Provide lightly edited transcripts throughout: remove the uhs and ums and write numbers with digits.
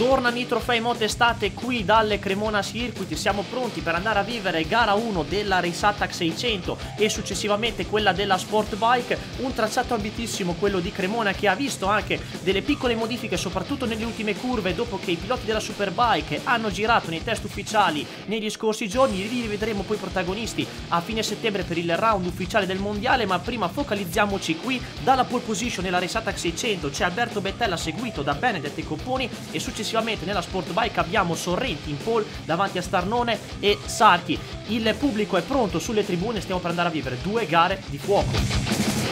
tornano i trofei moto estate qui dalle Cremona Circuit. Siamo pronti per andare a vivere gara 1 della Race Attack 600 e successivamente quella della Sport Bike. Un tracciato ambitissimo quello di Cremona, che ha visto anche delle piccole modifiche soprattutto nelle ultime curve, dopo che i piloti della Superbike hanno girato nei test ufficiali negli scorsi giorni. Li vedremo poi protagonisti a fine settembre per il round ufficiale del mondiale, ma prima focalizziamoci qui dalla pole position nella Race Attack 600. C'è Alberto Bettella seguito da Benedetto e Copponi e successivamente nella Sport Bike abbiamo Sorrenti in pole davanti a Starnone e Sarchi. Il pubblico è pronto sulle tribune, stiamo per andare a vivere 2 gare di fuoco.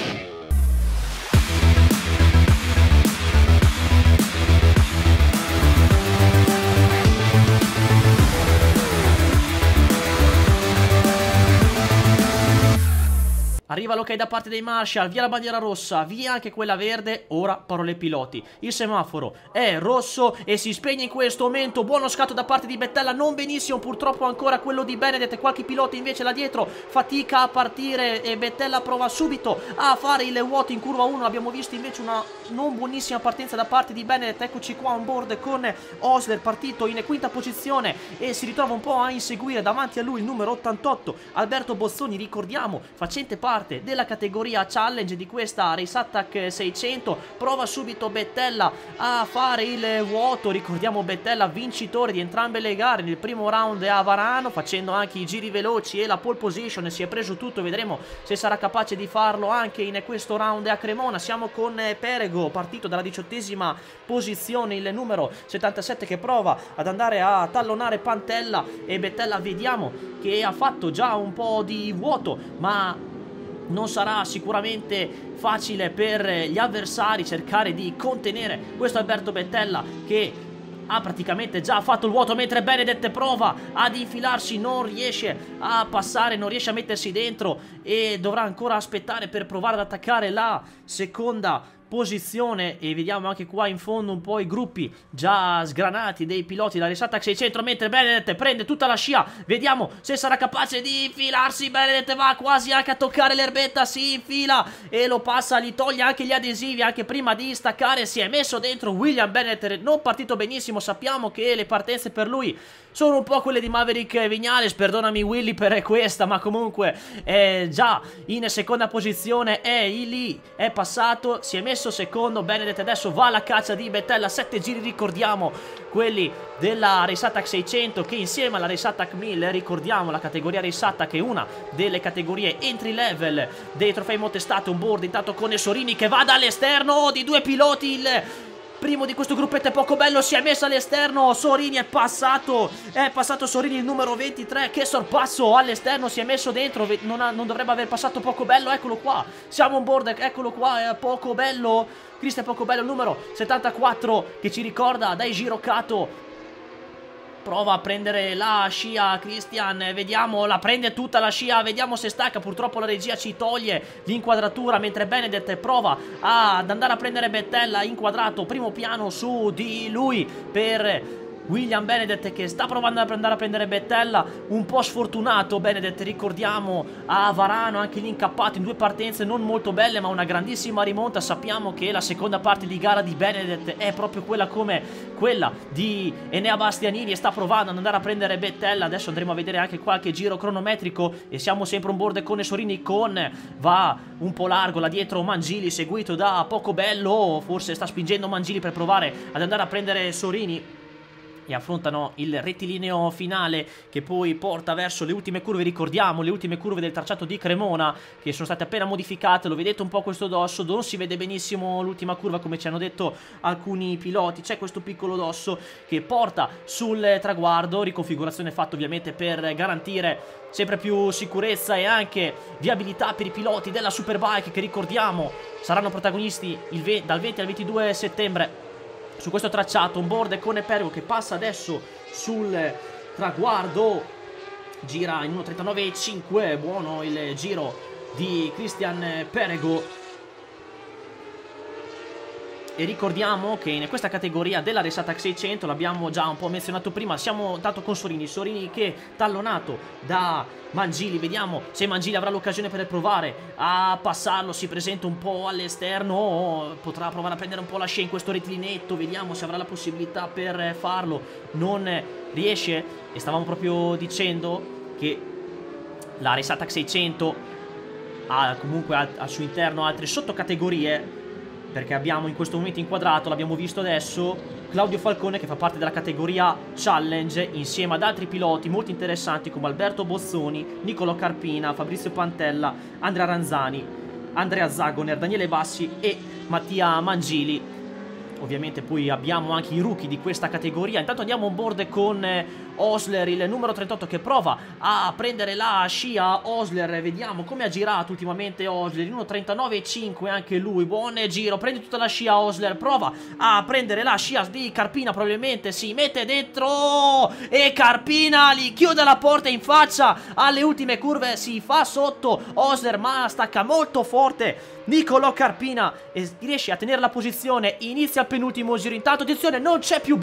Arriva l'ok da parte dei Marshall, via la bandiera rossa, via anche quella verde, ora parole ai piloti. Il semaforo è rosso e si spegne in questo momento. Buono scatto da parte di Bettella, non benissimo purtroppo ancora quello di Benedetto, qualche pilota invece là dietro fatica a partire e Bettella prova subito a fare il vuoto in curva 1. Abbiamo visto invece una non buonissima partenza da parte di Benedetto. Eccoci qua on board con Osler, partito in quinta posizione e si ritrova un po' a inseguire davanti a lui il numero 88 Alberto Bozzoni, ricordiamo facente parte della categoria challenge di questa Race Attack 600. Prova subito Bettella a fare il vuoto, ricordiamo Bettella vincitore di entrambe le gare nel primo round a Varano, facendo anche i giri veloci e la pole position, si è preso tutto. Vedremo se sarà capace di farlo anche in questo round a Cremona. Siamo con Perego, partito dalla 18ª posizione, il numero 77 che prova ad andare a tallonare Pantella, e Bettella vediamo che ha fatto già un po' di vuoto, ma non sarà sicuramente facile per gli avversari cercare di contenere questo Alberto Bettella, che ha praticamente già fatto il vuoto, mentre Benedetto prova ad infilarsi, non riesce a passare, non riesce a mettersi dentro e dovrà ancora aspettare per provare ad attaccare la seconda posizione. E vediamo anche qua in fondo un po' i gruppi già sgranati dei piloti della Race Attack 600, mentre Benedetto prende tutta la scia. Vediamo se sarà capace di infilarsi. Benedetto va quasi anche a toccare l'erbetta, si infila e lo passa, gli toglie anche gli adesivi anche prima di staccare. Si è messo dentro William Benedetto, non partito benissimo. Sappiamo che le partenze per lui sono un po' quelle di Maverick Viñales, perdonami Willy per questa, ma comunque è già in seconda posizione, è lì, è passato, si è messo secondo. Benedetto adesso va alla caccia di Bettella, 7 giri ricordiamo, quelli della Race Attack 600, che insieme alla Race Attack 1000, ricordiamo la categoria Race Attack è una delle categorie entry level dei trofei motestate on board. Intanto con Sorini che va dall'esterno di 2 piloti, il primo di questo gruppetto è poco bello, si è messo all'esterno, Sorini è passato Sorini, il numero 23, che sorpasso all'esterno, si è messo dentro, non dovrebbe aver passato poco bello, eccolo qua, siamo on board, eccolo qua, è poco bello, Cristian Pocobello, il numero 74, che ci ricorda dai Girocato. Prova a prendere la scia Christian, vediamo, la prende tutta la scia, vediamo se stacca. Purtroppo la regia ci toglie l'inquadratura, mentre Benedetto prova ad andare a prendere Bettella inquadrato primo piano su di lui per William Benedetto, che sta provando ad andare a prendere Bettella, un po' sfortunato Benedetto, ricordiamo a Varano anche lì incappato in 2 partenze non molto belle, ma una grandissima rimonta. Sappiamo che la seconda parte di gara di Benedetto è proprio quella come quella di Enea Bastianini e sta provando ad andare a prendere Bettella. Adesso andremo a vedere anche qualche giro cronometrico e siamo sempre on board con Sorini, va un po' largo là dietro Mangili, seguito da Pocobello, forse sta spingendo Mangili per provare ad andare a prendere Sorini, e affrontano il rettilineo finale che poi porta verso le ultime curve. Ricordiamo le ultime curve del tracciato di Cremona, che sono state appena modificate. Lo vedete un po' questo dosso, non si vede benissimo l'ultima curva come ci hanno detto alcuni piloti. C'è questo piccolo dosso che porta sul traguardo, riconfigurazione fatta ovviamente per garantire sempre più sicurezza e anche viabilità per i piloti della Superbike, che ricordiamo saranno protagonisti dal 20 al 22 settembre su questo tracciato. On board con Perego che passa adesso sul traguardo, gira in 1.39.5, buono il giro di Christian Perego. E ricordiamo che in questa categoria della Race Attack 600, l'abbiamo già un po' menzionato prima, siamo tanto con Sorini che tallonato da Mangili. Vediamo se Mangili avrà l'occasione per provare a passarlo, si presenta un po' all'esterno, potrà provare a prendere un po' la scia in questo rettilinetto, vediamo se avrà la possibilità per farlo, non riesce. E stavamo proprio dicendo che la Race Attack 600 ha comunque al suo interno altre sottocategorie, perché abbiamo in questo momento inquadrato, l'abbiamo visto adesso, Claudio Falcone che fa parte della categoria Challenge insieme ad altri piloti molto interessanti come Alberto Bozzoni, Niccolò Carpina, Fabrizio Pantella, Andrea Ranzani, Andrea Zagoner, Daniele Bassi e Mattia Mangili. Ovviamente poi abbiamo anche i rookie di questa categoria. Intanto andiamo on board con Osler, il numero 38, che prova a prendere la scia. Osler, vediamo come ha girato ultimamente Osler, in 1.39.5 anche lui, buon giro, prende tutta la scia Osler, prova a prendere la scia di Carpina, probabilmente si mette dentro e Carpina gli chiude la porta in faccia alle ultime curve, si fa sotto Osler ma stacca molto forte Niccolò Carpina e riesce a tenere la posizione. Inizia il penultimo giro. Intanto attenzione, non c'è più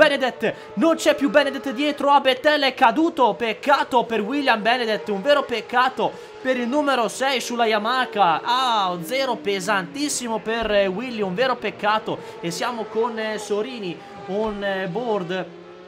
Benedett dietro a Bettella, è caduto, peccato per William Benedett, un vero peccato per il numero 6 sulla Yamaha. Zero pesantissimo per Willy, un vero peccato. E siamo con Sorini on board,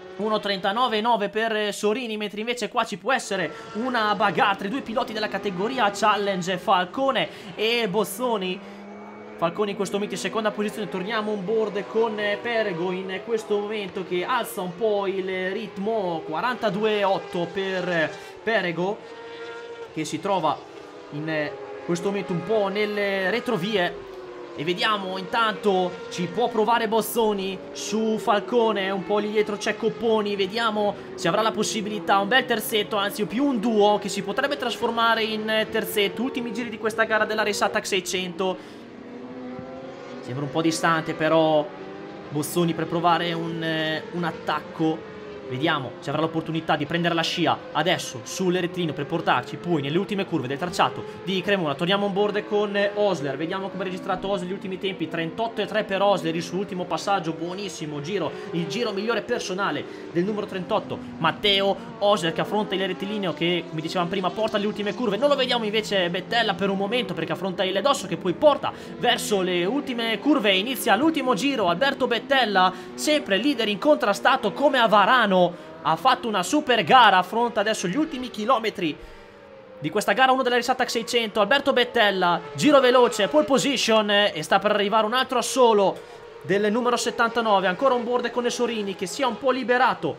1.39.9 per Sorini, mentre invece qua ci può essere una bagarre tra i due piloti della categoria Challenge, Falcone e Bozzoni. Falcone in questo momento in seconda posizione. Torniamo on board con Perego in questo momento che alza un po' il ritmo, 42.8 per Perego, che si trova in questo momento un po' nelle retrovie. E vediamo, intanto ci può provare Bozzoni su Falcone, un po' lì dietro c'è Copponi, vediamo se avrà la possibilità, un bel terzetto, anzi più un duo che si potrebbe trasformare in terzetto. Ultimi giri di questa gara della Race Attack 600, sembra un po' distante però Bozzoni per provare un attacco. Vediamo se avrà l'opportunità di prendere la scia adesso sul rettilineo per portarci poi nelle ultime curve del tracciato di Cremona. Torniamo on board con Osler, vediamo come ha registrato Osler gli ultimi tempi, 38.3 per Osler il suo ultimo passaggio, buonissimo giro, il giro migliore personale del numero 38 Matteo Osler, che affronta il rettilineo che, come dicevamo prima, porta alle ultime curve. Non lo vediamo invece Bettella per un momento perché affronta il Dosso, che poi porta verso le ultime curve. Inizia l'ultimo giro, Alberto Bettella sempre leader incontrastato come a Varano, ha fatto una super gara, affronta adesso gli ultimi chilometri di questa gara 1 della Race Attack 600. Alberto Bettella, giro veloce, pole position, e sta per arrivare un altro assolo del numero 79, ancora on board con Sorini che si è un po' liberato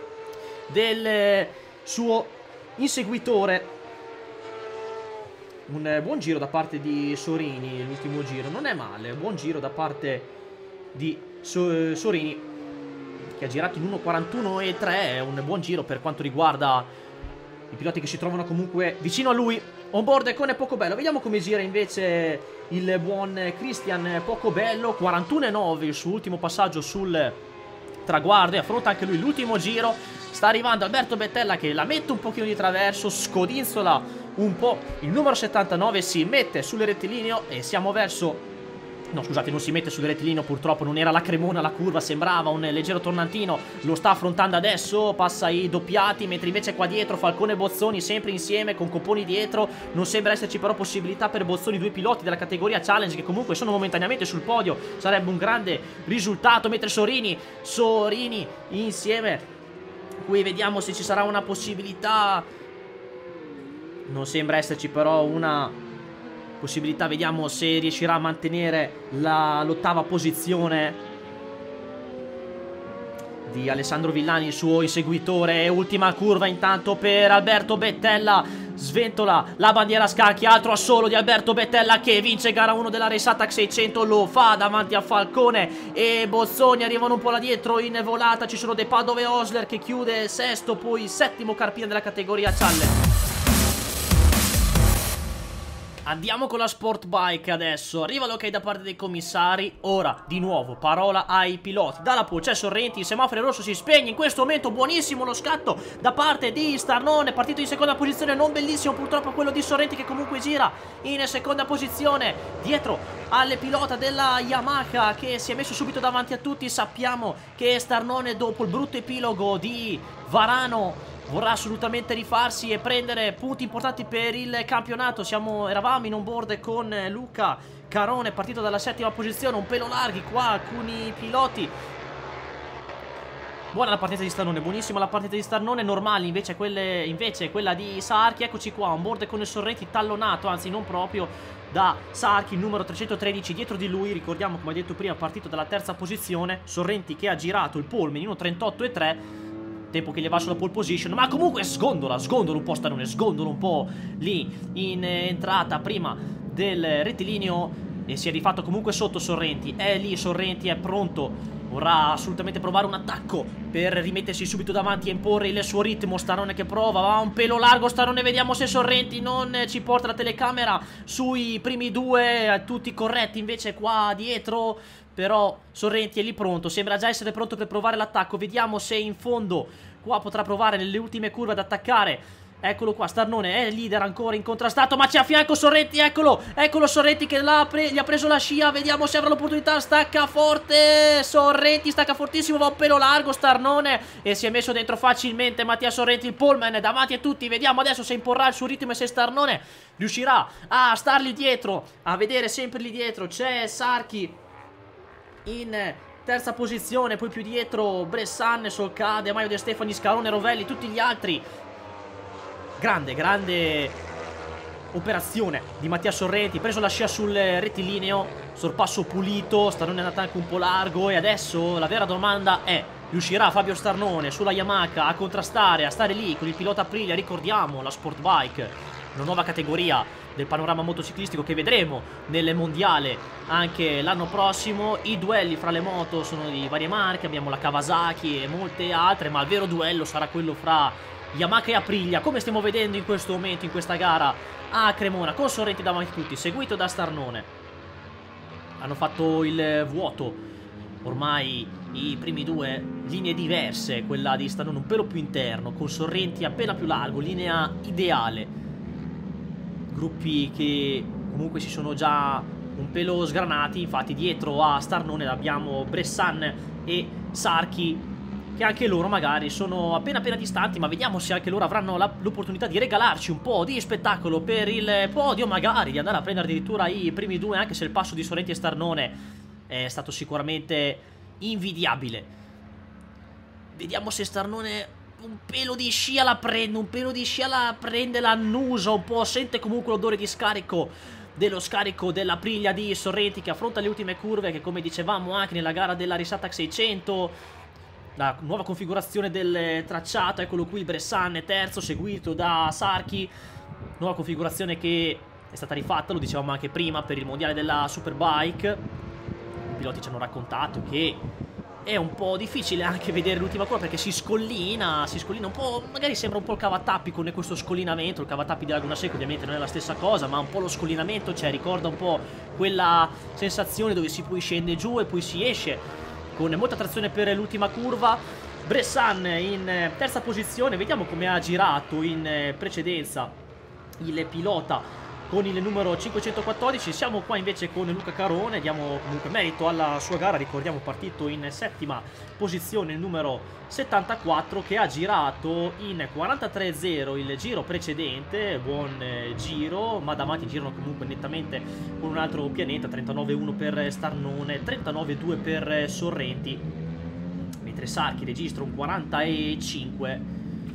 del suo inseguitore. Un buon giro da parte di Sorini, l'ultimo giro non è male, buon giro da parte di Sorini, che ha girato in 1.41.3, è un buon giro per quanto riguarda i piloti che si trovano comunque vicino a lui. On board con Pocobello, vediamo come gira invece il buon Christian Pocobello, 41.9 il suo ultimo passaggio sul traguardo e affronta anche lui l'ultimo giro. Sta arrivando Alberto Bettella che la mette un pochino di traverso, scodinzola un po' il numero 79, si mette sul rettilineo e siamo verso... No, scusate, non si mette sul rettilineo, purtroppo non era la Cremona la curva, sembrava un leggero tornantino, lo sta affrontando adesso, passa i doppiati, mentre invece qua dietro Falcone e Bozzoni sempre insieme con Copponi dietro. Non sembra esserci però possibilità per Bozzoni, due piloti della categoria Challenge che comunque sono momentaneamente sul podio, sarebbe un grande risultato, mentre Sorini insieme, qui vediamo se ci sarà una possibilità, non sembra esserci però una possibilità. Vediamo se riuscirà a mantenere l'ottava posizione di Alessandro Villani, il suo inseguitore. Ultima curva intanto per Alberto Bettella, sventola la bandiera a scacchi, altro assolo di Alberto Bettella che vince gara 1 della Race Attack 600, lo fa davanti a Falcone e Bozzoni, arrivano un po' là dietro in volata, ci sono De Padove e Osler che chiude sesto, poi settimo Carpina della categoria Challenge. Andiamo con la sport bike adesso. Arriva l'ok da parte dei commissari. Ora, di nuovo, parola ai piloti. Dalla pole c'è Sorrenti, il semaforo rosso si spegne. In questo momento buonissimo lo scatto da parte di Starnone, partito in seconda posizione. Non bellissimo purtroppo quello di Sorrenti, che comunque gira in seconda posizione dietro alle pilota della Yamaha, che si è messo subito davanti a tutti. Sappiamo che Starnone, dopo il brutto epilogo di Varano, vorrà assolutamente rifarsi e prendere punti importanti per il campionato. Eravamo in on board con Luca Carone, partito dalla settima posizione, un pelo larghi qua alcuni piloti. Buona la partita di Starnone, buonissima la partita di Starnone. Normali invece quella di Sarchi. Eccoci qua, on board con il Sorrenti tallonato, anzi non proprio, da Sarchi, il numero 313 dietro di lui. Ricordiamo, come detto prima, partito dalla terza posizione. Sorrenti che ha girato il pole in 1:38,3, tempo che gli va sulla pole position, ma comunque sgondola un po' Starnone, sgondola un po' lì in entrata prima del rettilineo e si è rifatto comunque sotto Sorrenti. È lì Sorrenti, è pronto, vorrà assolutamente provare un attacco per rimettersi subito davanti e imporre il suo ritmo. Starnone che prova, va un pelo largo Starnone, vediamo se Sorrenti non ci porta la telecamera sui primi due, tutti corretti invece qua dietro. Però Sorrenti è lì pronto, sembra già essere pronto per provare l'attacco. Vediamo se in fondo qua potrà provare nelle ultime curve ad attaccare. Eccolo qua, Starnone è leader ancora incontrastato, ma c'è a fianco Sorrenti, eccolo Sorrenti che gli ha preso la scia. Vediamo se avrà l'opportunità, stacca forte Sorrenti, stacca fortissimo, va un pelo largo Starnone e si è messo dentro facilmente Mattia Sorrenti, il poleman davanti a tutti. Vediamo adesso se imporrà il suo ritmo e se Starnone riuscirà a stargli dietro, a vedere sempre lì dietro. C'è Sarchi in terza posizione, poi più dietro Bressan, Solcade, Maio De Stefani, Carone, Rovelli, tutti gli altri. Grande operazione di Mattia Sorrenti, preso la scia sul rettilineo, sorpasso pulito. Starnone è andato anche un po' largo e adesso la vera domanda è: riuscirà Fabio Starnone sulla Yamaha a contrastare, a stare lì con il pilota Aprilia? Ricordiamo la sport bike, una nuova categoria del panorama motociclistico che vedremo nel mondiale anche l'anno prossimo. I duelli fra le moto sono di varie marche, abbiamo la Kawasaki e molte altre, ma il vero duello sarà quello fra Yamaha e Aprilia, come stiamo vedendo in questo momento in questa gara a Cremona, con Sorrenti davanti a tutti, seguito da Starnone. Hanno fatto il vuoto ormai i primi due, linee diverse, quella di Starnone un pelo più interno, con Sorrenti appena più largo, linea ideale. Gruppi che comunque si sono già un pelo sgranati. Infatti dietro a Starnone abbiamo Bressan e Sarchi, che anche loro magari sono appena distanti, ma vediamo se anche loro avranno l'opportunità di regalarci un po' di spettacolo per il podio, magari di andare a prendere addirittura i primi due, anche se il passo di Sorrenti e Starnone è stato sicuramente invidiabile. Vediamo se Starnone un pelo di scia la prende, la annusa un po', sente comunque l'odore di scarico, dello scarico dell'Aprilia di Sorrenti, che affronta le ultime curve, che come dicevamo anche nella gara della Risata 600, la nuova configurazione del tracciato. Eccolo qui Bressan terzo, seguito da Sarchi, nuova configurazione che è stata rifatta, lo dicevamo anche prima, per il mondiale della Superbike. I piloti ci hanno raccontato che è un po' difficile anche vedere l'ultima curva, perché si scollina un po', magari sembra un po' il cavatappi con questo scollinamento. Il cavatappi di Laguna Seca ovviamente non è la stessa cosa, ma un po' lo scollinamento, cioè ricorda un po' quella sensazione dove si poi scende giù e poi si esce con molta trazione per l'ultima curva. Bressan in terza posizione, vediamo come ha girato in precedenza il pilota con il numero 514. Siamo qua invece con Luca Carone, diamo comunque merito alla sua gara. Ricordiamo partito in settima posizione il numero 74, che ha girato in 43.0 il giro precedente, buon giro, ma davanti girano comunque nettamente con un altro pianeta. 39.1 per Starnone, 39.2 per Sorrenti, mentre Sarchi registra un 45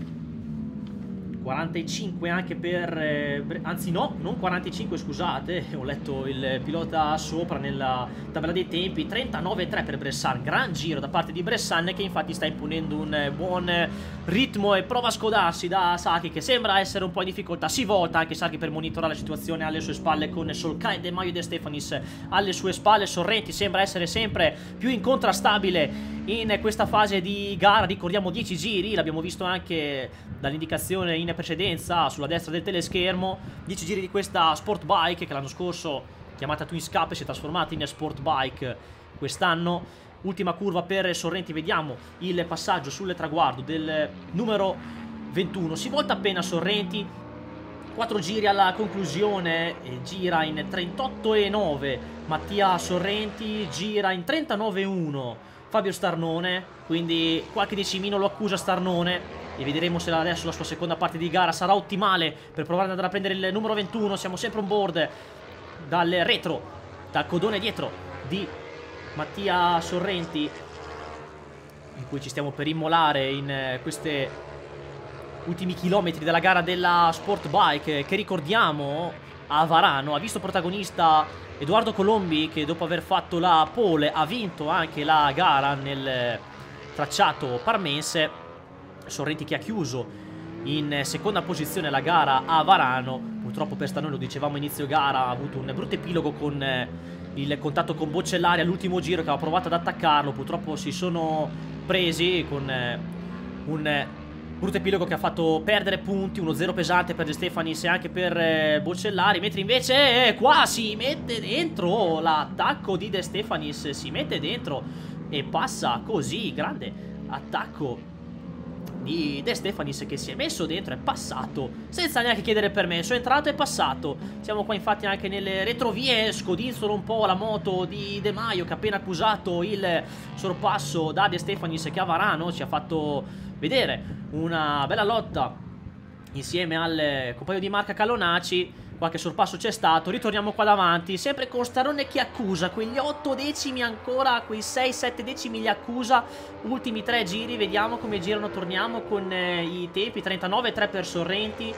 anche per anzi no, non 45, scusate, ho letto il pilota sopra nella tabella dei tempi. 39.3 per Bressan, gran giro da parte di Bressan, che infatti sta imponendo un buon ritmo e prova a scodarsi da Sarchi, che sembra essere un po' in difficoltà. Si volta anche Sarchi per monitorare la situazione alle sue spalle, con Solcaide e Maio De Stefanis alle sue spalle. Sorrenti sembra essere sempre più incontrastabile in questa fase di gara. Ricordiamo 10 giri, l'abbiamo visto anche dall'indicazione in precedenza sulla destra del teleschermo. 10 giri di questa Sport Bike che l'anno scorso, chiamata Twin Scape, si è trasformata in Sport Bike quest'anno. Ultima curva per Sorrenti, vediamo il passaggio sul traguardo del numero 21. Si volta appena Sorrenti, 4 giri alla conclusione, gira in 38,9 Mattia Sorrenti, gira in 39,1 Fabio Starnone, quindi qualche decimino lo accusa Starnone e vedremo se adesso la sua seconda parte di gara sarà ottimale per provare ad andare a prendere il numero 21. Siamo sempre on board dal retro, dal codone dietro di Mattia Sorrenti, in cui ci stiamo per immolare in queste ultimi chilometri della gara della Sport Bike, che ricordiamo a Varano ha visto protagonista Edoardo Colombi, che dopo aver fatto la pole ha vinto anche la gara nel tracciato parmense. Sorrenti che ha chiuso in seconda posizione la gara a Varano. Purtroppo per Starnone, lo dicevamo inizio gara, ha avuto un brutto epilogo con il contatto con Boccellari all'ultimo giro, che aveva provato ad attaccarlo. Purtroppo si sono presi con un brutto epilogo che ha fatto perdere punti, 1-0 pesante per De Stefanis e anche per Boccellari, mentre invece qua si mette dentro l'attacco di De Stefanis, si mette dentro e passa così. Grande attacco di De Stefanis, che si è messo dentro, è passato senza neanche chiedere permesso, è entrato e passato. Siamo qua infatti anche nelle retrovie, scodinzolo un po' la moto di De Maio, che ha appena accusato il sorpasso da De Stefanis, che a Varano ci ha fatto vedere una bella lotta insieme al compagno di marca Calonaci. Qualche sorpasso c'è stato. Ritorniamo qua davanti, sempre con Starnone che accusa quegli 8 decimi ancora, quei 6-7 decimi li accusa. Ultimi 3 giri, vediamo come girano. Torniamo con i tempi: 39,3 per Sorrenti,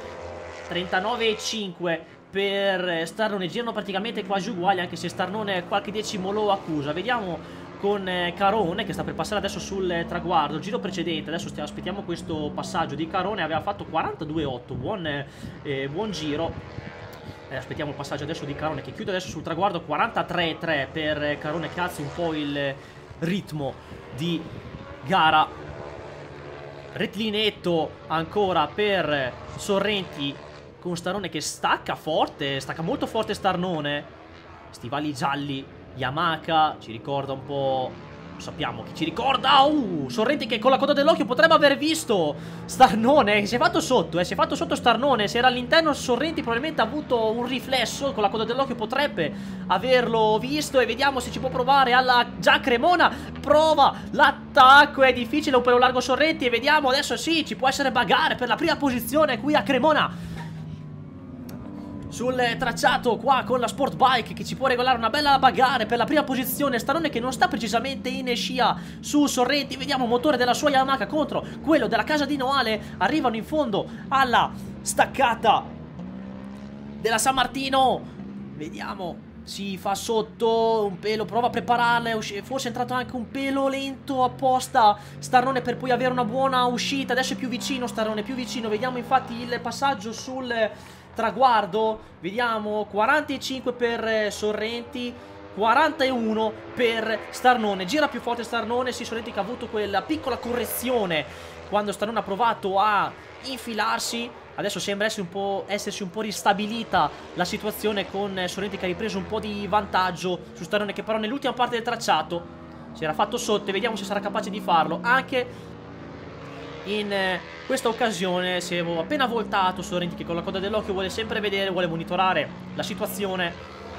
39,5 per Starnone. Girano praticamente quasi uguali, anche se Starnone qualche decimo lo accusa. Vediamo con Carone, che sta per passare adesso sul traguardo. Il giro precedente, adesso aspettiamo questo passaggio di Carone, aveva fatto 42,8, buon giro. Aspettiamo il passaggio adesso di Carone, che chiude adesso sul traguardo. 43,3 per Carone, che alza un po' il ritmo di gara. Rettilinetto ancora per Sorrenti, con Starnone che stacca forte, stacca molto forte Starnone. Stivali gialli Yamaha, ci ricorda un po', sappiamo chi ci ricorda. Sorrenti che con la coda dell'occhio potrebbe aver visto Starnone, si è fatto sotto, si è fatto sotto Starnone. Se era all'interno Sorrenti probabilmente ha avuto un riflesso, con la coda dell'occhio potrebbe averlo visto. E vediamo se ci può provare alla già Cremona. Prova l'attacco, è difficile, un pelo largo Sorrenti, e vediamo adesso. Sì, ci può essere bagarre per la prima posizione qui a Cremona sul tracciato, qua con la Sport Bike, che ci può regolare una bella bagarre per la prima posizione. Starnone che non sta precisamente in scia su Sorrenti. Vediamo motore della sua Yamaha contro quello della casa di Noale. Arrivano in fondo alla staccata della San Martino. Vediamo, si fa sotto un pelo, prova a prepararla, forse è entrato anche un pelo lento apposta Starnone per poi avere una buona uscita. Adesso è più vicino Starnone, più vicino. Vediamo infatti il passaggio sul traguardo, vediamo 45 per Sorrenti, 41 per Starnone. Gira più forte Starnone, sì, Sorrenti che ha avuto quella piccola correzione quando Starnone ha provato a infilarsi. Adesso sembra essersi un po' ristabilita la situazione, con Sorrenti che ha ripreso un po' di vantaggio su Starnone, che però nell'ultima parte del tracciato si era fatto sotto, e vediamo se sarà capace di farlo anche in questa occasione. Si è appena voltato Sorrenti, che con la coda dell'occhio vuole sempre vedere, vuole monitorare la situazione.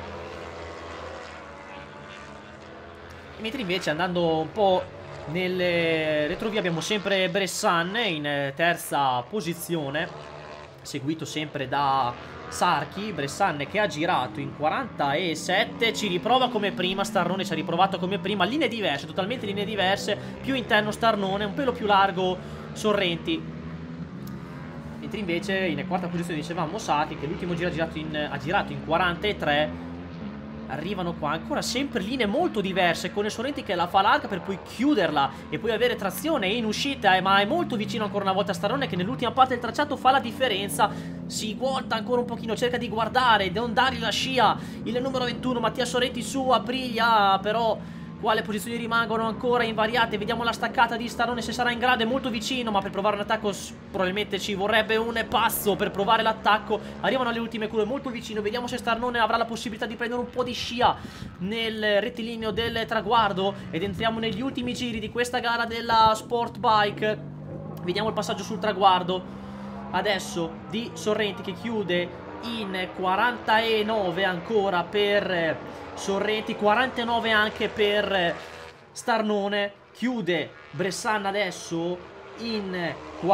Mentre invece, andando un po' nelle retrovie, abbiamo sempre Bressan in terza posizione, seguito sempre da Sarchi. Bressan che ha girato in 47, ci riprova come prima. Starnone ci ha riprovato come prima, linee diverse, totalmente linee diverse, più interno Starnone, un pelo più largo Sorrenti. Mentre invece in quarta posizione dicevamo Sarchi, che l'ultimo giro ha girato in 43. Arrivano qua ancora sempre linee molto diverse, con Sorrenti che la fa larga per poi chiuderla e poi avere trazione in uscita, ma è molto vicino ancora una volta a Starnone, che nell'ultima parte del tracciato fa la differenza. Si volta ancora un pochino, cerca di guardare, non dargli la scia il numero 21 Mattia Sorrenti su Aprilia, però Qua le posizioni rimangono ancora invariate. Vediamo la staccata di Starnone se sarà in grado. È molto vicino, ma per provare un attacco probabilmente ci vorrebbe un passo per provare l'attacco. Arrivano alle ultime curve, molto vicino. Vediamo se Starnone avrà la possibilità di prendere un po' di scia nel rettilineo del traguardo. Ed entriamo negli ultimi giri di questa gara della Sport Bike. Vediamo il passaggio sul traguardo adesso di Sorrenti, che chiude in 49 ancora per Sorrenti, 49 anche per Starnone. Chiude Bressan adesso in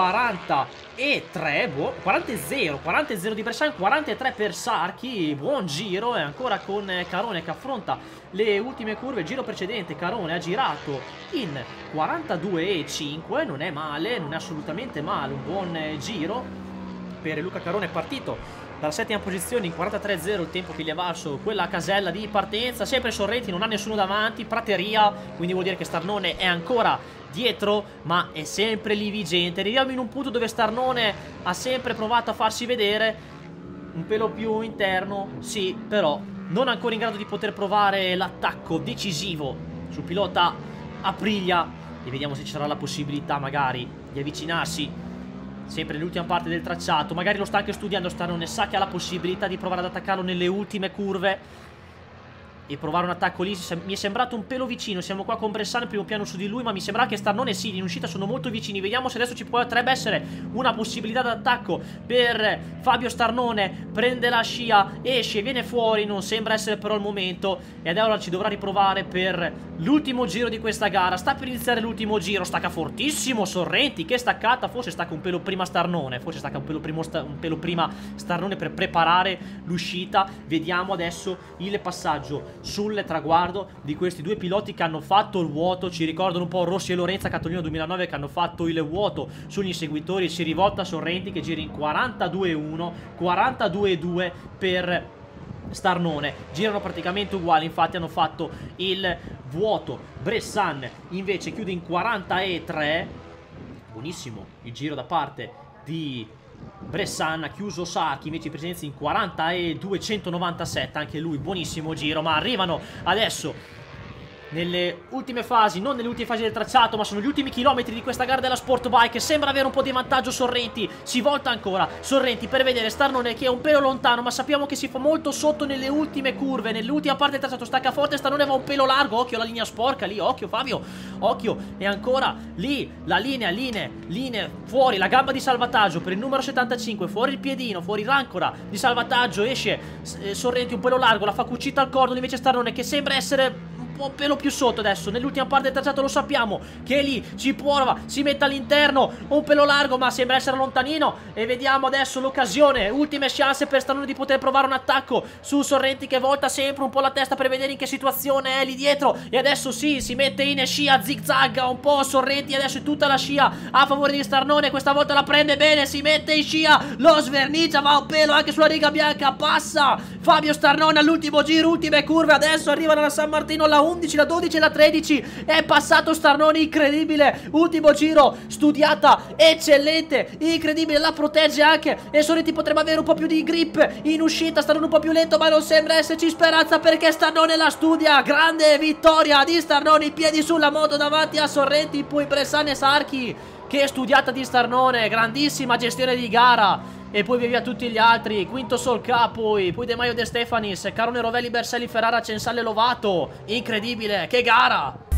43, 40-0 di Bressan, 43 per Sarchi. Buon giro, e ancora con Carone che affronta le ultime curve. Il giro precedente Carone ha girato in 42,5, non è male, non è assolutamente male, un buon giro per Luca Carone. È partito dalla settima posizione in 43,0, il tempo che gli è valso quella casella di partenza. Sempre Sorrenti, non ha nessuno davanti, prateria, quindi vuol dire che Starnone è ancora dietro, ma è sempre lì vigente. Arriviamo in un punto dove Starnone ha sempre provato a farsi vedere, un pelo più interno, sì, però non ancora in grado di poter provare l'attacco decisivo sul pilota Aprilia. E vediamo se ci sarà la possibilità magari di avvicinarsi sempre nell'ultima parte del tracciato. Magari lo sta anche studiando Starnone, sa che ha la possibilità di provare ad attaccarlo nelle ultime curve e provare un attacco lì. Mi è sembrato un pelo vicino. Siamo qua con Bressan, primo piano su di lui, ma mi sembra che Starnone sì, in uscita sono molto vicini. Vediamo se adesso ci potrebbe essere una possibilità d'attacco per Fabio Starnone. Prende la scia, esce, viene fuori, non sembra essere però il momento, ed ora ci dovrà riprovare per l'ultimo giro di questa gara. Sta per iniziare l'ultimo giro, stacca fortissimo Sorrenti, che staccata. Forse stacca un pelo prima Starnone, forse stacca un pelo prima Starnone per preparare l'uscita. Vediamo adesso il passaggio sul traguardo di questi due piloti che hanno fatto il vuoto. Ci ricordano un po' Rossi e Lorenza Catolino 2009, che hanno fatto il vuoto sugli inseguitori. Si rivolta Sorrenti che gira in 42,1, 42,2 per Starnone. Girano praticamente uguali, infatti hanno fatto il vuoto. Bressan invece chiude in 43. Buonissimo il giro da parte di Bressan. Ha chiuso Sarchi invece in precedenza in 42,197, anche lui buonissimo giro. Ma arrivano adesso nelle ultime fasi, non nelle ultime fasi del tracciato, ma sono gli ultimi chilometri di questa gara della Sport Bike. Sembra avere un po' di vantaggio Sorrenti, si volta ancora Sorrenti per vedere Starnone che è un pelo lontano, ma sappiamo che si fa molto sotto nelle ultime curve, nell'ultima parte del tracciato. Stacca forte, Starnone va un pelo largo, occhio alla linea sporca lì, occhio Fabio, occhio. E ancora lì la linea, linee, fuori la gamba di salvataggio per il numero 75, fuori il piedino, fuori l'ancora di salvataggio. Esce Sorrenti un pelo largo, la fa cucita al cordolo invece Starnone, che sembra essere un pelo più sotto adesso. Nell'ultima parte del tracciato lo sappiamo che lì ci prova, si mette all'interno, un pelo largo ma sembra essere lontanino. E vediamo adesso l'occasione, ultime chance per Starnone di poter provare un attacco su Sorrenti, che volta sempre un po' la testa per vedere in che situazione è lì dietro. E adesso sì, si mette in scia, zigzagga un po' Sorrenti, adesso è tutta la scia a favore di Starnone. Questa volta la prende bene, si mette in scia, lo svernicia, va un pelo anche sulla riga bianca, passa Fabio Starnone all'ultimo giro, ultime curve. Adesso arrivano alla San Martino la 11, la 12 e la 13. È passato Starnone, incredibile. Ultimo giro, studiata, eccellente, incredibile. La protegge anche e Sorrenti potrebbe avere un po' più di grip in uscita. Starnone un po' più lento, ma non sembra esserci speranza perché Starnone la studia. Grande vittoria di Starnone, i piedi sulla moto davanti a Sorrenti, poi Bressan e Sarchi. Che studiata di Starnone, grandissima gestione di gara. E poi via tutti gli altri. Quinto Solca, poi De Maio De Stefanis, Carone Rovelli, Berselli, Ferrara, Censale, Lovato. Incredibile, che gara!